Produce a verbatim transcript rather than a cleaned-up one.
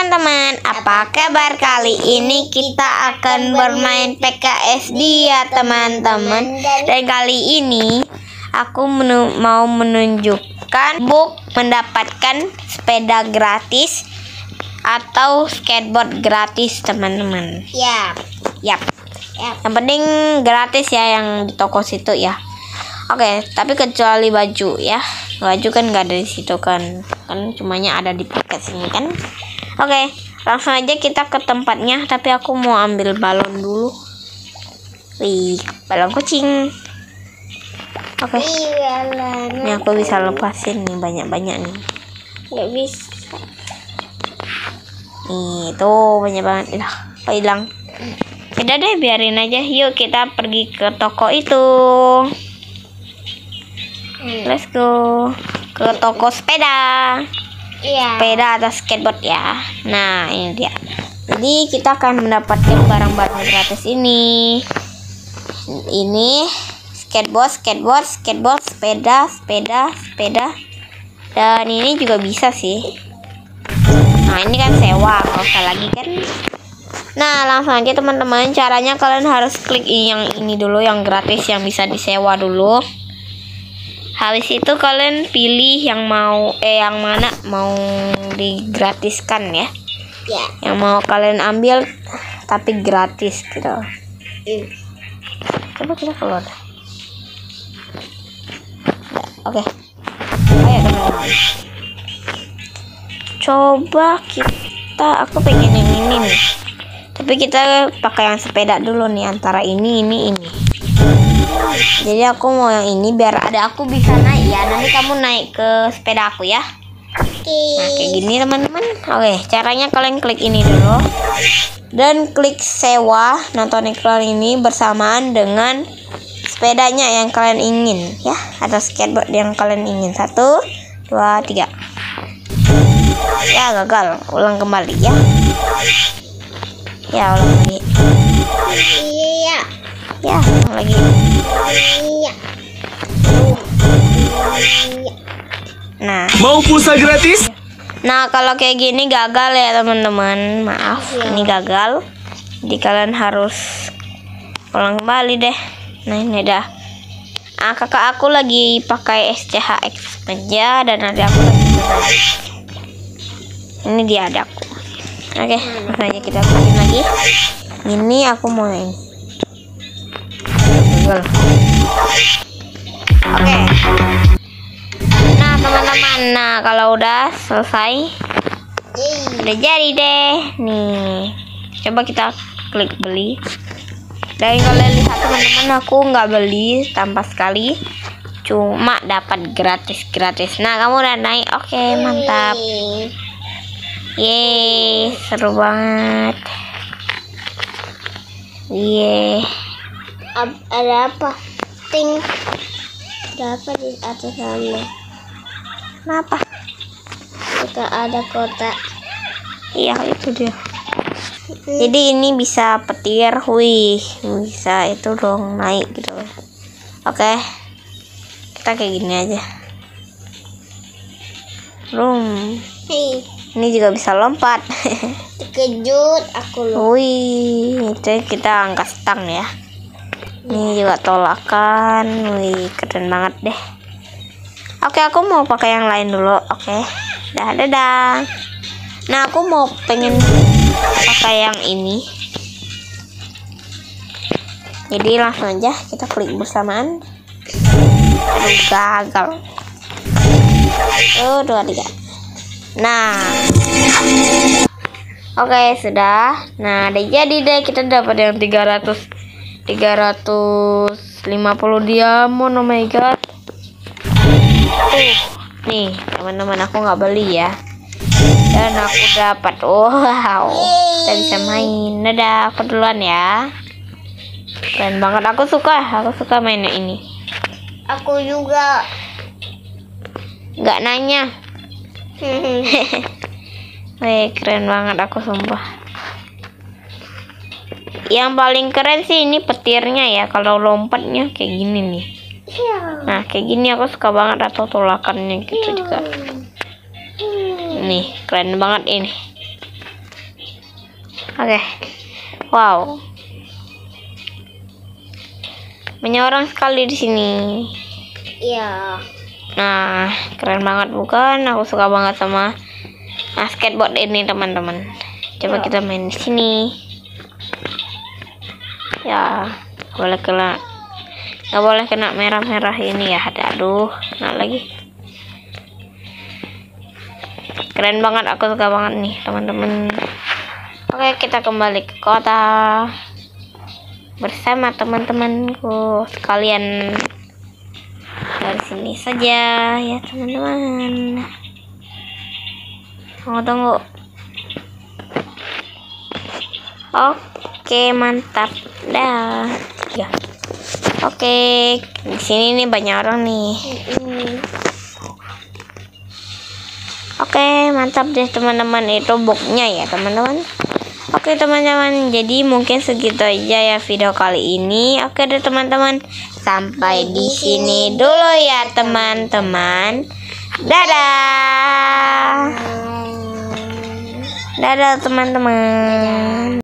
teman-teman, apa kabar? Kali ini kita akan bermain P K S D ya teman-teman. Dan kali ini aku menu mau menunjukkan book mendapatkan sepeda gratis atau skateboard gratis teman-teman. Yap. Yap. Yap. Yang penting gratis ya yang di toko situ ya. Oke, tapi kecuali baju ya. Baju kan nggak ada di situ kan. Kan cumanya ada di paket sini kan. Oke, langsung aja kita ke tempatnya. Tapi aku mau ambil balon dulu. Wih, balon kucing. Oke. Ini aku bisa lepasin nih banyak-banyak nih. Nggak bisa. Nih, tuh banyak banget. Ilah, kok hilang? Udah deh, biarin aja. Yuk kita pergi ke toko itu. Let's go ke toko sepeda. Iya. Sepeda atau skateboard ya. Nah, ini dia. Jadi kita akan mendapatkan barang-barang gratis ini. Ini skateboard, skateboard, skateboard, sepeda, sepeda, sepeda. Dan ini juga bisa sih. Nah, ini kan sewa, kalau usah lagi kan. Nah, langsung aja teman-teman. Caranya kalian harus klik yang ini dulu, yang gratis, yang bisa disewa dulu. Habis itu kalian pilih yang mau eh yang mana mau digratiskan ya. Ya. Yang mau kalian ambil tapi gratis gitu. Hmm. Coba kita keluar. Oke. Ayo teman-teman. Coba kita aku pengen yang ini nih. Tapi kita pakai yang sepeda dulu nih, antara ini ini ini. Jadi aku mau yang ini biar ada aku bisa naik ya. Nanti kamu naik ke sepeda aku ya. Oke. Nah, kayak gini teman-teman. Oke, caranya kalian klik ini dulu. Dan klik sewa nonton iklan ini bersamaan dengan sepedanya yang kalian ingin ya. Atau skateboard yang kalian ingin. Satu, dua, tiga. Ya, gagal. Ulang kembali ya. Ya, ulang lagi. Iya. Ya, ulang lagi. Iya. Nah, mau pulsa gratis? nah kalau kayak gini gagal ya teman-teman. Maaf, Ya. ini gagal. Jadi kalian harus ulang kembali deh. Nah, ini dah. Ah, kakak aku lagi pakai S C H X meja dan ada aku lagi pakai. Ini dia ada aku. Oke, makanya kita bikin lagi. Ini aku mau ini. Gagal. Oke. Nah teman-teman, nah kalau udah selesai, udah jadi deh. Nih, coba kita klik beli. Dan kalian lihat teman-teman, aku nggak beli tanpa sekali, cuma dapat gratis-gratis. Nah kamu udah naik, oke mantap. Yeay, seru banget. Yeay. Ab- ada apa? Ting. Ada apa di atas sana? Kenapa? Jika ada kotak. Iya itu dia. Jadi ini bisa petir, wih, bisa itu dong naik gitu. Oke, kita kayak gini aja. Room. Hei, Ini juga bisa lompat. terkejut aku loh. Wih, itu kita angkat stang ya. Ini juga tolakan, wih keren banget deh. Oke, aku mau pakai yang lain dulu. Oke, dah dadah. Nah, aku mau pengen pakai yang ini. Jadi langsung aja kita klik bersamaan. Aduh, gagal. Oh, dua tiga. Nah, oke sudah. Nah, udah jadi deh, kita dapat yang tiga ratus tiga ratus lima puluh diamond. Oh my god. Uh, nih teman-teman, aku nggak beli ya. Dan aku dapat. Wow, kita bisa main. Dadah, aku duluan ya. Keren banget, aku suka. Aku suka mainnya ini. Aku juga. Nggak nanya. Wih, keren banget aku sumpah. Yang paling keren sih ini petirnya ya. Kalau lompatnya kayak gini nih. Nah, kayak gini aku suka banget, atau tolakannya gitu juga. Nih, keren banget ini. Oke. Wow. Banyak sekali di sini. Iya. Nah, keren banget bukan? Aku suka banget sama nah, skateboard ini, teman-teman. Coba Ya. kita main di sini. Ya, boleh kena. Nggak boleh kena merah-merah ini ya. Aduh, kena lagi. Keren banget, aku suka banget nih, teman-teman. Oke, kita kembali ke kota bersama teman-temanku sekalian. Dari sini saja ya teman-teman. Tunggu tunggu. Oke, mantap dah. Ya. Oke, di sini nih banyak orang nih. Mm. Oke, mantap deh teman-teman, itu boxnya ya teman-teman. Oke teman-teman, jadi mungkin segitu aja ya video kali ini. Oke deh teman-teman, sampai di sini dulu ya teman-teman. Dadah. Dadah teman-teman.